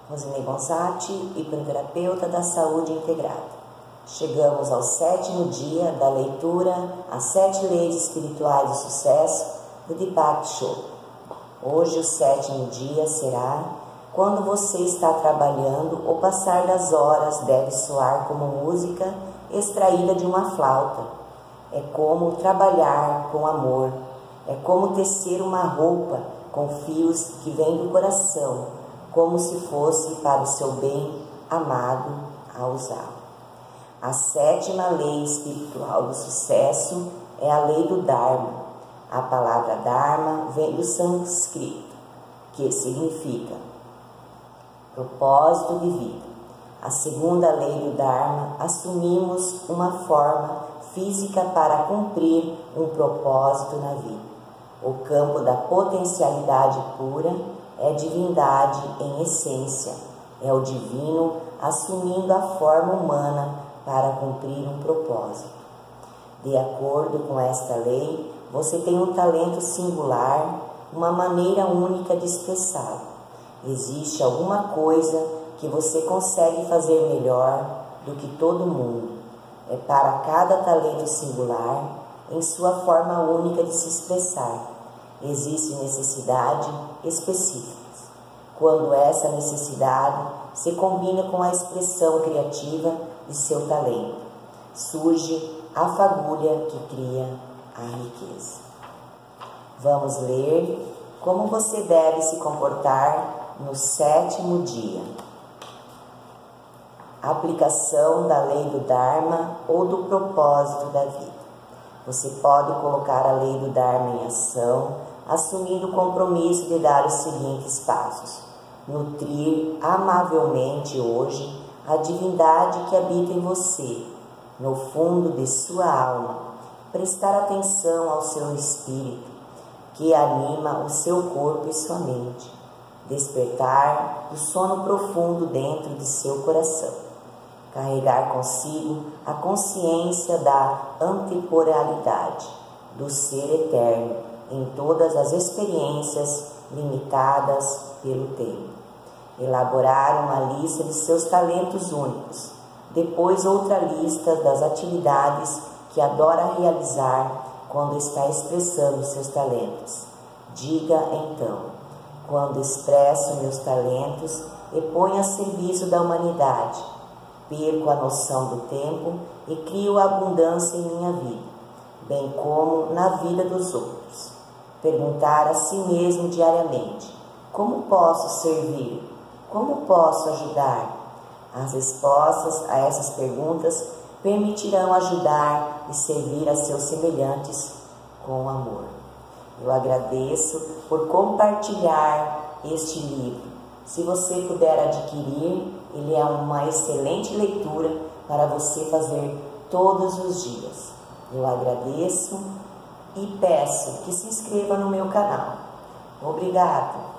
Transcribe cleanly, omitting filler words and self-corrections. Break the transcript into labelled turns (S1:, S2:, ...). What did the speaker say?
S1: Rosinei Gonzatti, hipnoterapeuta da saúde integrada. Chegamos ao 7º dia da leitura As 7 Leis Espirituais do Sucesso do Deepak Chopra. Hoje o 7º dia será: quando você está trabalhando, o passar das horas deve soar como música extraída de uma flauta. É como trabalhar com amor. É como tecer uma roupa com fios que vêm do coração, como se fosse para o seu bem amado a usá-lo. A 7ª lei espiritual do sucesso é a lei do Dharma. A palavra Dharma vem do sânscrito, que significa propósito de vida. A 2ª lei do Dharma: assumimos uma forma física para cumprir um propósito na vida. O campo da potencialidade pura é divindade em essência, é o divino assumindo a forma humana para cumprir um propósito. De acordo com esta lei, você tem um talento singular, uma maneira única de expressar. Existe alguma coisa que você consegue fazer melhor do que todo mundo. É para cada talento singular, em sua forma única de se expressar. Existe necessidade específica. Quando essa necessidade se combina com a expressão criativa de seu talento, surge a fagulha que cria a riqueza. Vamos ler como você deve se comportar no 7º dia. Aplicação da lei do Dharma ou do propósito da vida. Você pode colocar a lei do Dharma em ação, assumindo o compromisso de dar os seguintes passos: nutrir amavelmente hoje a divindade que habita em você, no fundo de sua alma, prestar atenção ao seu espírito, que anima o seu corpo e sua mente, despertar do sono profundo dentro de seu coração, carregar consigo a consciência da antemporalidade, do ser eterno em todas as experiências limitadas pelo tempo. Elaborar uma lista de seus talentos únicos, depois outra lista das atividades que adora realizar quando está expressando seus talentos. Diga então: quando expresso meus talentos e ponho a serviço da humanidade, perco a noção do tempo e crio abundância em minha vida, bem como na vida dos outros. Perguntar a si mesmo diariamente: como posso servir? Como posso ajudar? As respostas a essas perguntas permitirão ajudar e servir a seus semelhantes com amor. Eu agradeço por compartilhar este livro. Se você puder adquirir, ele é uma excelente leitura para você fazer todos os dias. Eu agradeço e peço que se inscreva no meu canal. Obrigado!